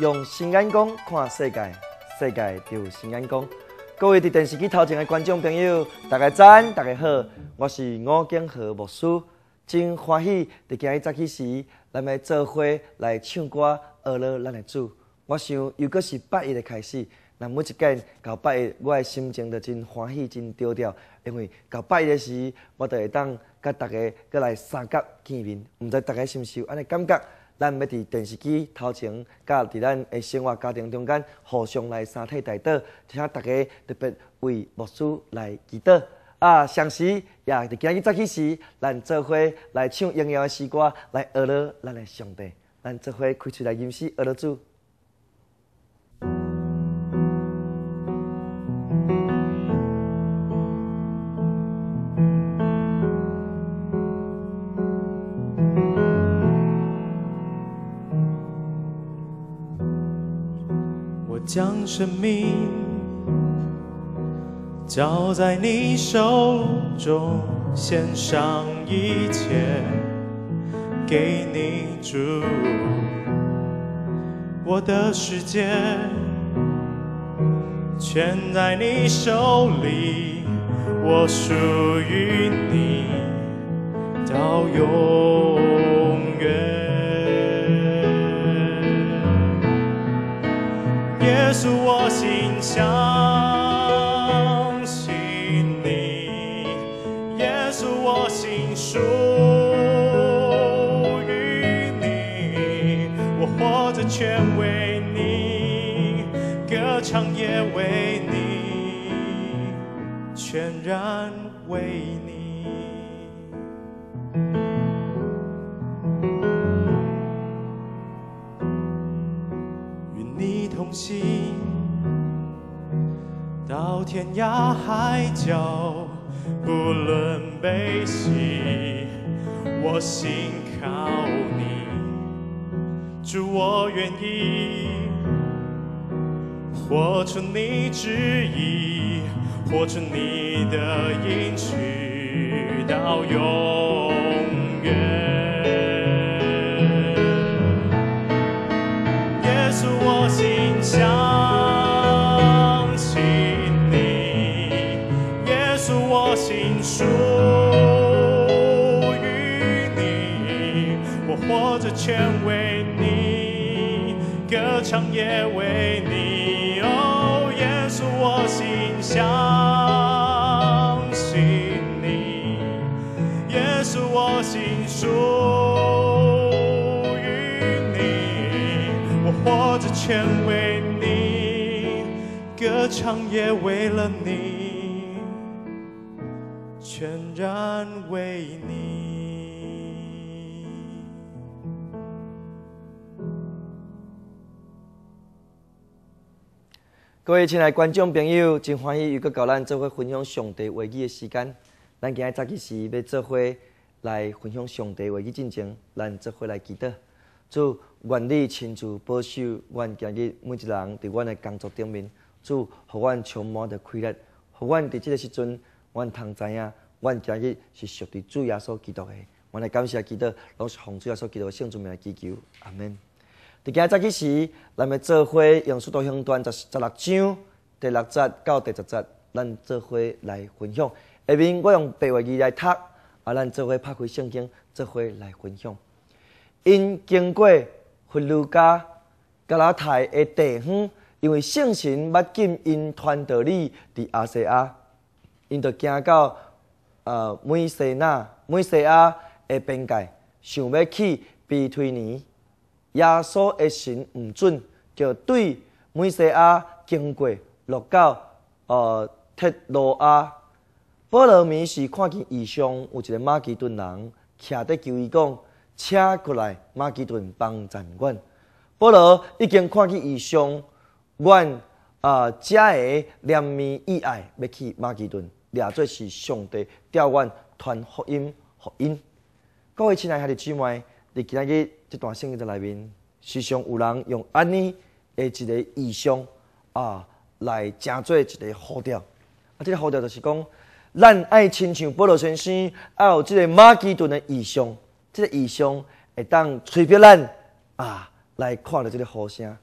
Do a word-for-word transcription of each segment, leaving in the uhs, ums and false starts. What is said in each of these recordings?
用新眼光看世界，世界就有新眼光。各位伫电视机头前的观众朋友，大家早安，大家好，我是吴景和牧师，真欢喜伫今日早起时，咱们做伙来唱歌，学了咱的主。我想又搁是八月的开始，那每一间到八月，我的心情就真欢喜，真调调，因为到八月的时，我就会当甲大家搁来三角见面，毋知大家是毋是有安尼感觉？咱要伫电视机头前，甲伫咱的生活家庭中间，互相来三体台祷，请大家特别为牧师来祈祷。啊，同时也伫今日早起时，咱做伙来唱荣耀的诗歌，来学了咱的上帝。咱做伙开喙来吟诗，学了主。 将生命交在你手中，献上一切给你主。我的世界全在你手里，我属于你到永远。耶稣，我心相信你；耶稣，我心属于你。我活着全为你，歌唱也为你，全然为你。同行到天涯海角，不论悲喜，我心靠你。主，我愿意活出你旨意，活出你的应许到永远。耶稣，我心相信你；耶稣，我心属于你。我活着全为你，歌唱也为你。哦，耶稣，我心相信你；耶稣，我心属于你。我活着全为你，歌唱也为了你，全然为你。 各位亲爱的观众朋友，真欢喜又搁到咱做伙分享上帝话语的时间。咱今日早起时要做伙来分享上帝话语进前，咱做伙来祈祷。主，愿你亲自保守阮今日每一人伫阮的工作顶面。主，互阮充满着快乐，互阮伫即个时阵，阮通知影，阮今日是属于主耶稣基督的。阮来感谢祈祷，拢是奉主耶稣基督的圣主名来祈求，阿门。伫今日早起时，咱要做伙用速度乡段十十六章第六节到第十节，咱做伙来分享。下面我用白话语来读，啊，咱做伙拍开圣经，做伙来分享。因经过弗鲁加、加拉太的地方，因为圣神捌禁因传道理伫亚细亚，因就行到呃美西那、美西亚的边界，想要去庇推尼。耶稣的神唔准，就对美西亚经过，落到呃铁罗亚。保罗迷是看见异象，有一个马其顿人徛在求伊讲。请过来，马其顿帮助阮。保罗已经看见异象，阮啊，遮个怜悯意爱要去马其顿，掠做是上帝调阮传福音福音。各位亲爱兄弟姊妹，伫今日这段圣经的内面，时常有人用安尼的一个意象啊，来成做一个呼召。啊，这个呼召就是讲，咱爱亲像保罗先生，爱有这个马其顿的意象。这个意象会当催逼咱啊来看到这个呼声，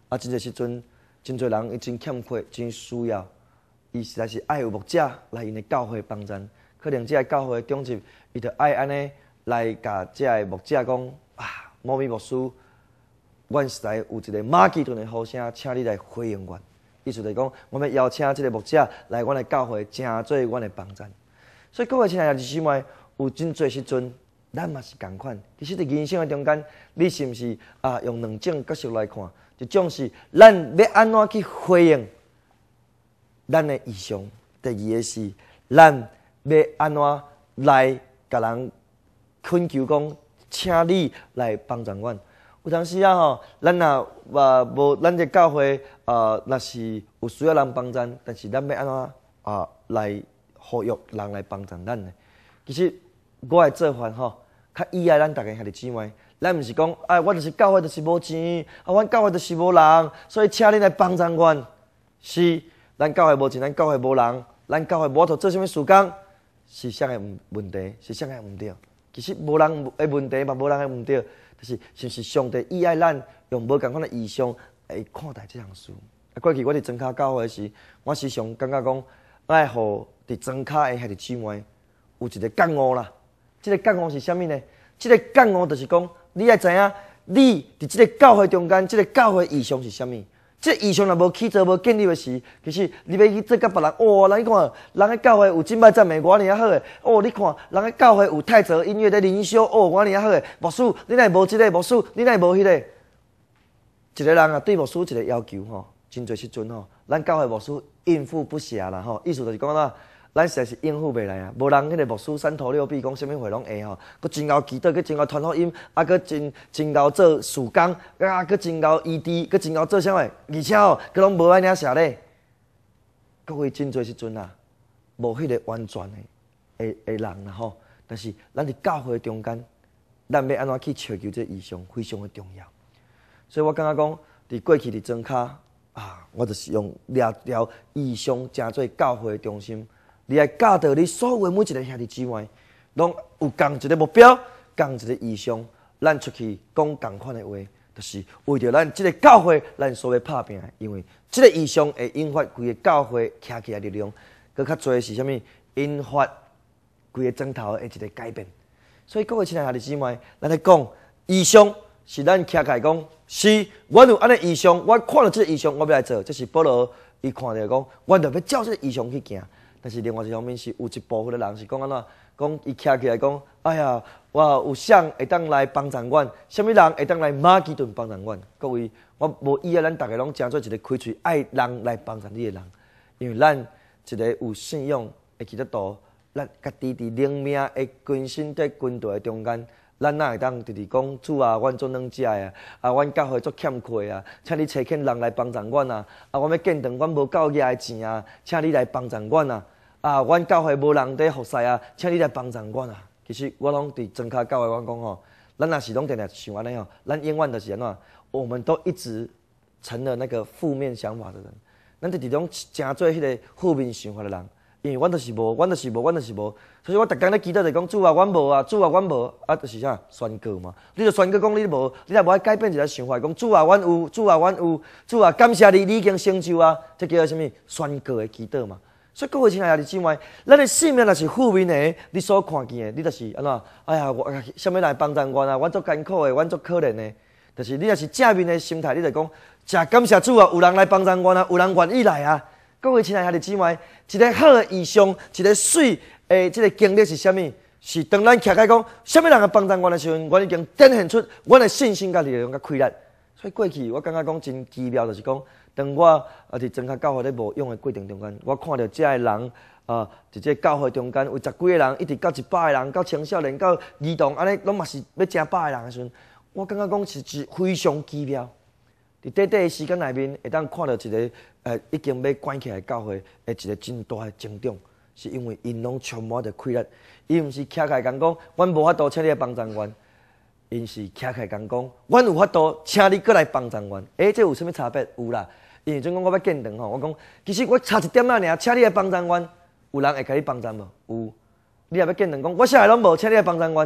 啊，真侪时阵，真侪人伊真欠缺，真需要，伊实在是爱有牧者来因的教会帮助。可能这个教会中级，伊就爱安尼来甲这个牧者讲啊，某某牧师，阮实在有一个马其顿的呼声，请你来回应阮。意思就是讲，我们邀请这个牧者来阮的教会，诚做阮的帮助。所以各位亲爱的弟兄妹，有真侪时阵，咱嘛是共款。其实，伫人生的中间，你是毋是啊？用两种角色来看，一种是咱要安怎去回应咱的意向；第二个是咱要安怎来甲人恳求讲，请你来帮助阮。有当时啊吼，咱若啊无咱这教会啊，若是有需要人帮助，但是咱要安怎啊来呼吁人来帮助咱呢？其实我的做法吼，较依赖咱大家兄弟姊妹。咱毋是讲，哎，我就是教会就是无钱，啊，阮教会就是无人，所以请你来帮助阮。是，咱教会无钱，咱教会无人，咱教会无法度做啥物事工，是啥个问题？是啥个毋对？其实无人的问题嘛，无人的毋对，就是是不是上帝依赖咱用无共款的意向来看待这项事？啊，过去我伫庄卡教会时，我时常感觉讲，爱互伫庄卡的兄弟姊妹有一个觉悟啦。这个觉悟是啥物呢？这个觉悟就是讲，你要知影，你伫这个教会中间，这个教会意向是啥物？这个意向若无起做、无建立的时，其实你要去做甲别人，哦，人你看，人个教会有敬拜赞美，我尔啊好诶。哦，你看，人个教会有太泽音乐咧灵修，哦，我尔啊好诶。牧师，你奈无即个？牧师，你奈无迄个？一个人啊，对牧师一个要求吼，真侪时阵吼，咱教会牧师应付不暇啦吼。意思就是讲啦。咱实在是应付袂来啊！无人迄个牧师三头六臂，讲啥物话拢会吼。佮真够祈祷，佮真够传福音，啊，佮真真够做事工，啊，佮真够医治，佮真够做啥物？而且吼，佮拢无安尼写咧。各位真侪时阵啊，无迄个完全的的的人啦吼。但是咱伫教会中间，咱要安怎去寻求这意向，非常的重要。所以我感觉讲，伫过去伫庄卡啊，我就是用掠条意向，诚做教会的中心。你来教导你所有每一个兄弟姊妹，拢有共一个目标，共一个意向，咱出去讲共款的话，就是为着咱这个教会，咱所要拍拼的。因为这个意向会引发规个教会徛起来力量，佮较侪是啥物？引发规个砖头的一个改变。所以各位亲爱兄弟姊妹，咱来讲意向是咱徛起来讲，是我有安尼意向，我看到这个意向，我要来做。这是保罗伊看到讲，我着要照这个意向去行。但是另外一方面是有一部分的人是讲安怎，讲伊徛起来讲，哎呀，我有谁会当来帮助阮？什么人会当来马其顿帮助阮？各位，我无以啊，咱大家拢诚做一个开喙爱人来帮助你的人，因为咱一个有信仰的基督徒，咱家己伫灵命的军身在军队的中间，咱哪会当直直讲主啊，阮做软食啊，啊，阮教会做欠缺啊，请你找肯人来帮助阮啊，啊，阮要建堂，阮无够额的钱啊，请你来帮助阮啊。啊，阮教会无人伫服侍啊，请你来帮助阮啊！其实我拢伫庄卡教会，我讲吼，咱若是拢定定想安尼吼，咱永远就是安怎，我们都一直成了那个负面想法的人，咱就伫种诚做迄个负面想法的人，因为阮就是无，阮就是无，阮就是无，所以我逐工咧祈祷就讲主啊，阮无啊，主啊，阮无啊，就是啥宣告嘛，你就宣告讲你无，你若无爱改变一个想法，讲主啊，阮有，主啊，阮有，主啊，感谢你，你已经成就啊，这叫做啥物？宣告的祈祷嘛。所以各位亲爱的姊妹，咱的性命若是负面的，你所看见的，你就是安怎？哎呀，我啥物来帮助阮啊？阮足艰苦的，阮足可怜的。但是你若是正面的心态，你就讲，真感谢主啊，有人来帮助阮啊，有人愿意来啊。各位亲爱的姊妹，一个好的意向，一个水诶，这个经历是啥物？是当咱徛开讲，啥物人来帮助阮的时阵，阮已经展现出阮的信心甲力量甲开力。所以过去我感觉讲真奇妙，就是讲。当我啊伫庄卡教会咧无用的过程中间，我看到这个人啊，伫这教会中间有十几个人，一直到一百个人，到青少年，到儿童，安尼拢嘛是要成百个人的时阵，我感觉讲是是非常奇妙。伫短短的时间内面，会当看到一个呃已经要关起来教会的一个真大的成长，是因为因拢充满着快乐，伊毋是徛起来讲讲，阮无法度，请你来帮助阮。因是徛起来讲讲，阮有法度，请你过来帮助阮。诶，这有啥物差别？有啦。因为阵讲我要建堂吼，我讲其实我差一点仔尔，请你来帮助阮。有人会甲你帮助无？有。你若要建堂讲，我啥个拢无，请你来帮助阮。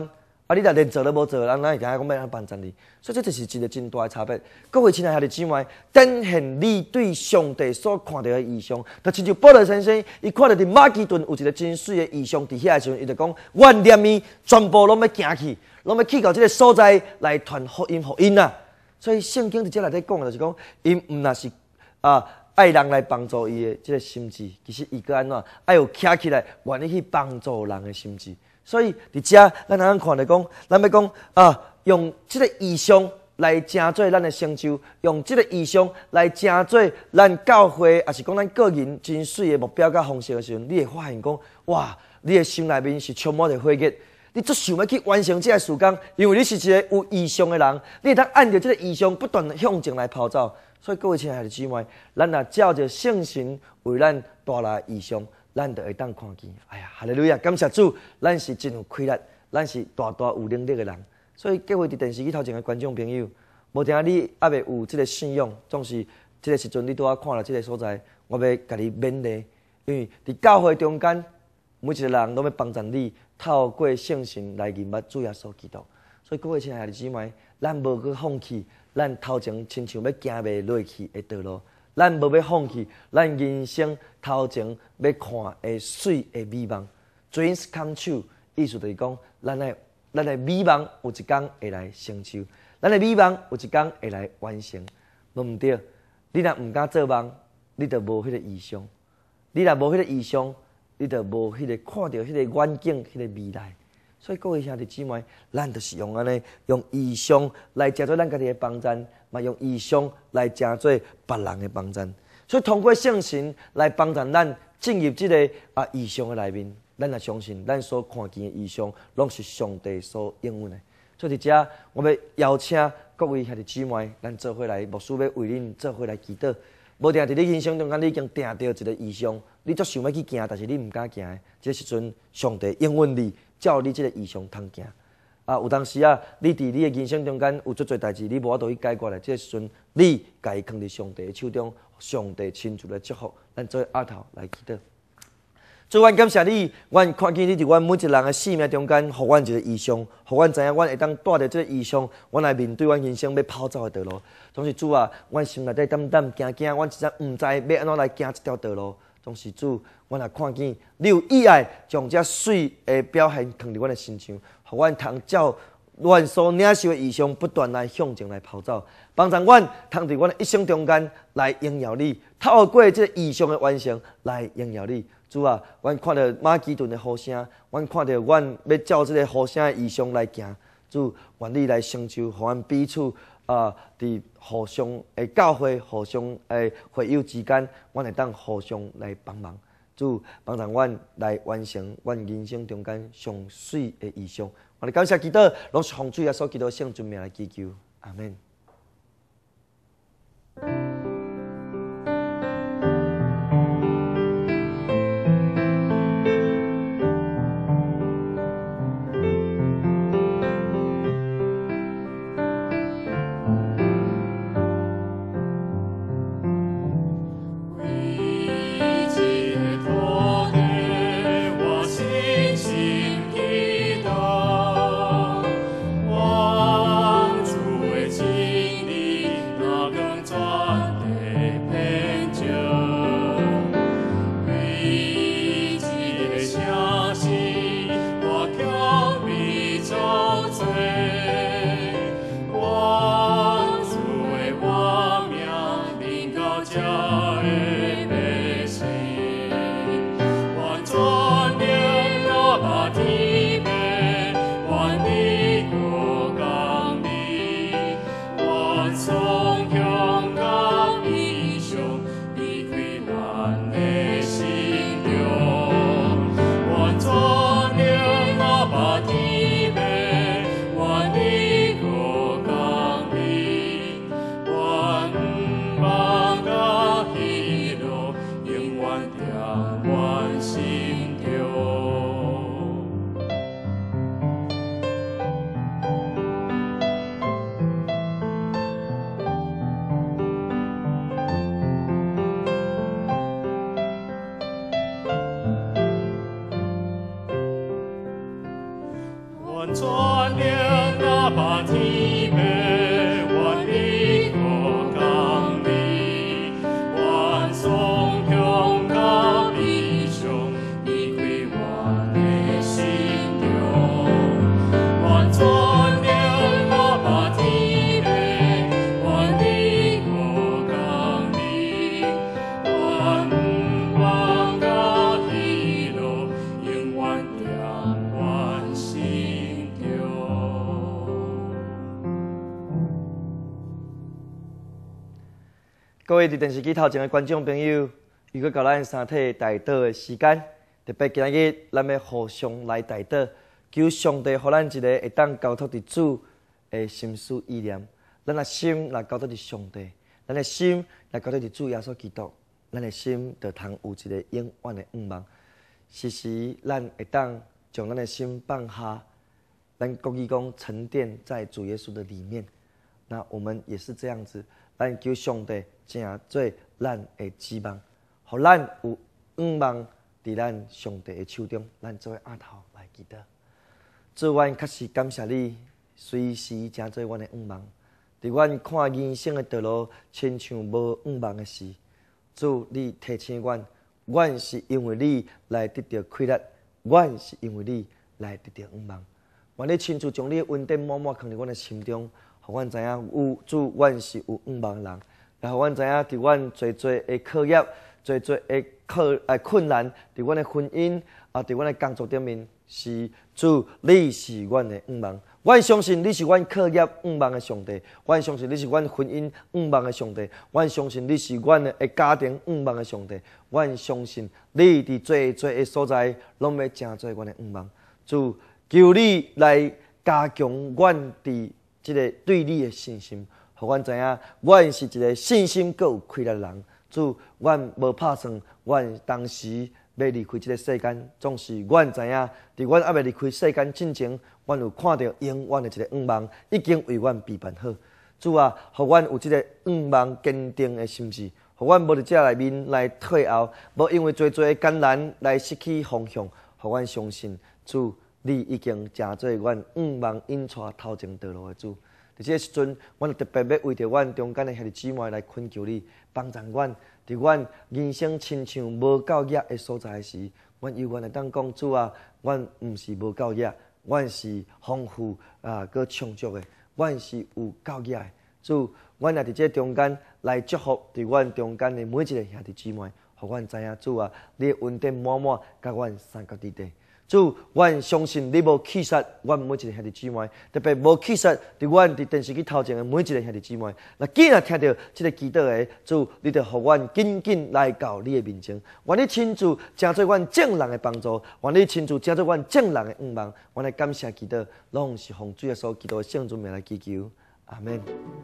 啊，你若连做都无做，人哪会惊讲要安帮助你？所以这就是一个真大的差别。各位亲爱的姊妹，展现你对上帝所看到的异象，就亲像保罗先生，伊看到伫马其顿有一个真水的异象伫遐的时阵，伊就讲：我念伊全部拢要行去，拢要去到这个所在来传福音福音啊！所以圣经伫这内底讲的就是讲，伊毋若是啊爱人来帮助伊的这个心智，其实伊个安怎爱有徛起来愿意去帮助人的心智。所以伫遮，咱通看着讲，咱要讲啊，用即个意象来成做咱的成就，用即个意象来成做咱教会，也是讲咱个人真水的目标甲方式的时阵，你会发现讲，哇，你的心内面是充满着火热，你足想要去完成这个事工，因为你是一个有意象的人，你会当按照这个意象不断向前来跑走。所以各位亲爱的姊妹，咱若照着圣神为咱带来意象。咱就会当看见，哎呀，哈利路亚！感谢主，咱是真有气力，咱是大大有能力的人。所以各位伫电视机头前的观众朋友，无定你还未有这个信仰，总是这个时阵你拄仔看了这个所在，我要甲你勉励，因为伫教会中间，每一个人都要帮助你透过圣神来认捌主耶稣基督。所以各位亲爱的姊妹，咱无去放弃咱头前亲像要行袂落去的道路。咱无要放弃，咱人生头前要看的水的美梦 ，dreams come true， 意思就是讲，咱的咱的美梦有一天会来成就，咱的美梦有一天会来完成。对毋对？你若毋敢做梦，你就无迄个意象；你若无迄个意象，你就无迄个看到迄个远景、迄个未来。所以各位兄弟姊妹，咱就是用安尼，用意象来成做咱家己的帮衬。嘛用意象来成做别人的帮衬，所以通过圣神来帮助咱进入这个啊意象的内面，咱也相信咱所看见的意象，拢是上帝所应允的。所以伫遮，我要邀请各位兄弟姊妹，咱做伙来，牧师要为恁做伙来祈祷。无定伫你人生中间，你已经定到一个意象，你足想要去行，但是你毋敢行的，这时阵上帝应允你，照你这个意象通行。啊，有当时啊，你伫你的人生中间有足侪代志，你无法度去解决咧。这时阵，你家己放伫上帝的手中，上帝亲自来祝福。咱做阿头来祈祷。主，阮感谢你，阮看见你伫阮每一个人的生命中间，互阮一个意象，互阮知影，阮会当带着这个意象，阮来面对阮人生要跑走的道路。总是主啊，阮心内底胆胆惊惊，阮实在毋知要安怎来行这条道路。总是主，阮也看见你有意爱将这水的表现放伫阮的身上，互阮通照阮所领受的意象，不断来向前来跑走，帮助阮通伫阮的一生中间来荣耀你，透过这意象的完成来荣耀你。主啊，阮看到马其顿的呼声，阮看到阮要照这个呼声的意象来行。主，愿你来成就，互阮彼此啊，伫互相诶教会、互相诶会友之间，阮会当互相来帮忙。主帮助阮来完成阮人生中间上水的意象。我哋感谢祈祷，拢是奉主耶稣基督圣尊名来祈求，阿门。 望主为基愿全力那把天平，愿你我讲你，愿颂向到地上，离开我的心中，愿全力那把天平，愿你我讲你，愿望甲喜乐永远在阮心中。 各位伫电视机头前的观众朋友，如果甲咱三体代祷的时间，特别今日咱要互相来代祷，求上帝互咱一个会当交托伫主的心思意念，咱的心来交托伫上帝，咱的心来交托伫主耶稣基督，咱的心就通有一个永远的愿望。时时咱会当将咱的心放下，咱国语讲沉淀在主耶稣的里面。那我们也是这样子，咱求上帝成做咱的指望，互咱有愿望伫咱上帝的手中，咱做额头来祈祷。主，阮确实感谢你，随时成做阮的愿望。伫阮看人生的道路，亲像无愿望的事，主，你提醒阮，阮是因为你来得到快乐，阮是因为你来得到愿望。愿你亲自将你的恩典满满放伫阮的心中，互阮知影有主，阮是有愿望的人。然后，阮知影，伫阮最最的课业、最最的课诶困难，伫阮的婚姻啊，伫阮的工作顶面，是主，你是阮的愿望。阮相信你是阮课业愿望的上帝，阮相信你是阮婚姻愿望的上帝，阮相信你是阮的家庭愿望的上帝，阮相信你伫最最的所在，拢要成做阮的愿望。主，求你来加强阮伫即个对你的信心。互阮知影，阮是一个信心阁有快乐的人。主，阮无拍算，阮当时要离开即个世间，总是阮知影，伫阮还未离开世间之前，阮有看到永远的一个愿望，已经为阮备办好。主啊，互阮有即个愿望坚定的心志，互阮无伫遮内面来退后，无因为做做的艰难来失去方向。互阮相信，主，你已经成做阮愿望引带头前道路的主。伫即个时阵，阮特别要为着阮中间的兄弟姊妹来恳求你，帮助阮。伫阮人生亲像无够野的所在时，阮犹原会当讲主啊，阮毋是无够野，阮是丰富啊，搁充足的，阮是有够野的。主，阮也伫即个中间来祝福伫阮中间的每一个兄弟姊妹，互阮知影主啊，你的恩典满满，甲阮三角地地。主，阮相信你无弃杀阮每一个兄弟姊妹，特别无弃杀伫阮伫电视机头前的每一个兄弟姊妹。若既然听到即个祈祷的主，你着互阮紧紧来到你的面前，愿你亲自成做阮正人的帮助，愿你亲自成做阮正人的愿望。阮来感谢祈祷，拢是奉主耶稣基督的圣尊名来祈求，阿门。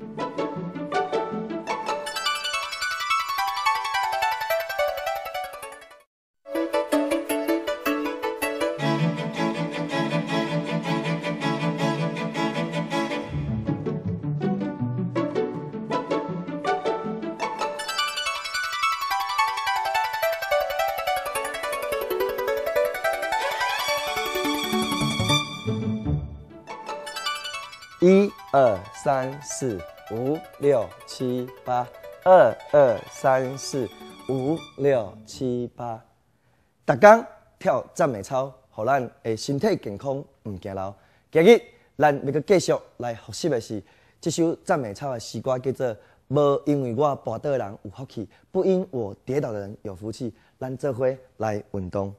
一二三四五六七八，二二三四五六七八。逐工跳赞美操，互咱的身体健康，毋惊老。今日咱要阁继续来学习的是这首赞美操的诗歌，叫做《无因为我跋倒的人有福气，不因我跌倒的人有福气》。咱做伙来运动。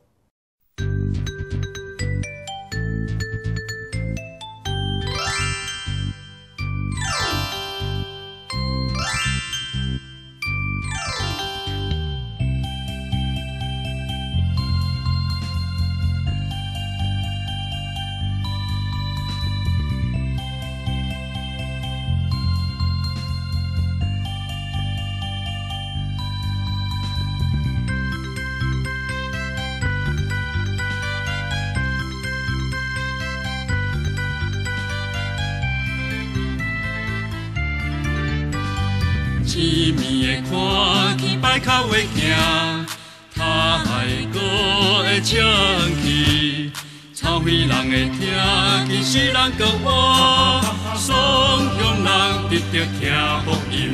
一面会看见摆脚会行，他海歌会唱起，草飞人会听其实人搁活，双向人直着听福音。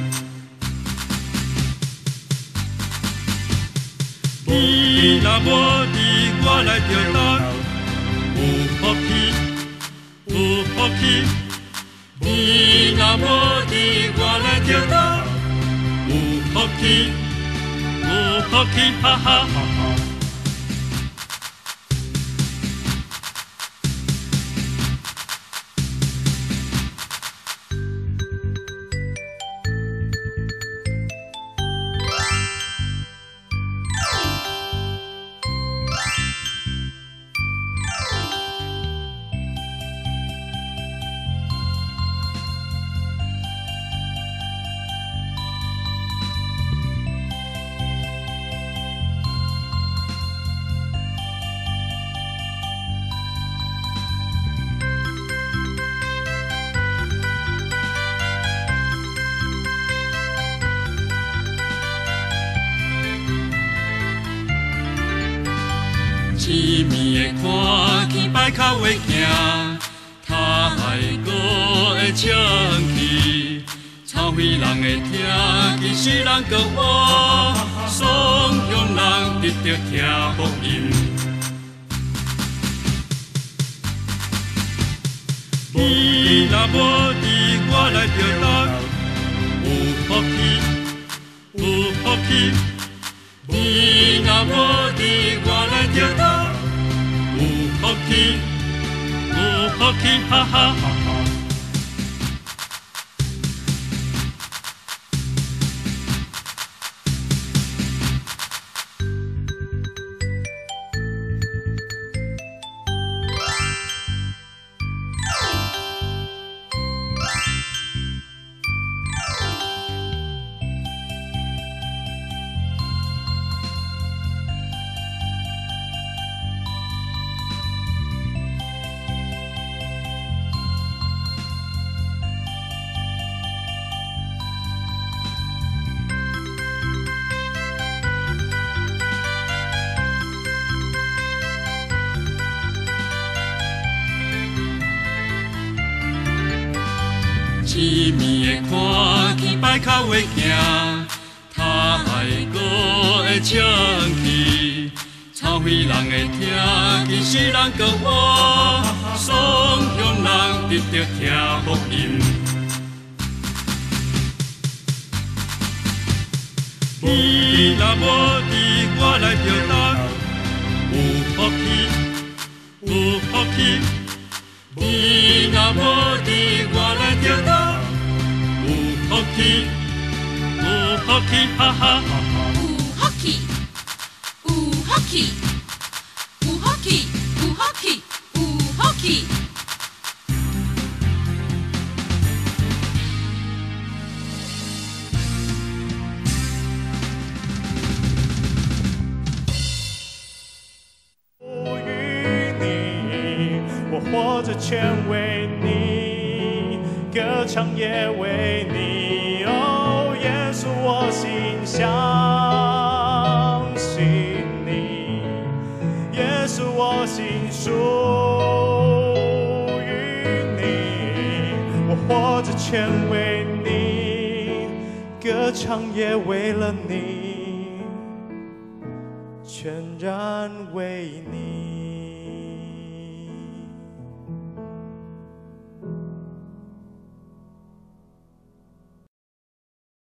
你若无你，我来着担，有福气，有福气。你若无你，我来着担，有福气，有福气，哈哈。前面的看见摆脚会行，他海歌会唱起，草花人会听，其实人搁活，双向人直着听福音。你若无你，我来着担，有福气，有福气。你若无你，我来着担，有福气，有福气，哈哈。前面的看见摆脚会行，他海歌会唱起，草花人会听，其实人搁活，双向人直着听福音。你若无你，我来着担，有福气，有福气。你若无你，我来着担，有福气，有福气，哈哈。 有福气，有福气，有福气，有福气，有福气。 活着全为你，歌唱也为你。哦，耶稣，我心相信你，耶稣，我心属于你。我活着全为你，歌唱也为了你，全然为你。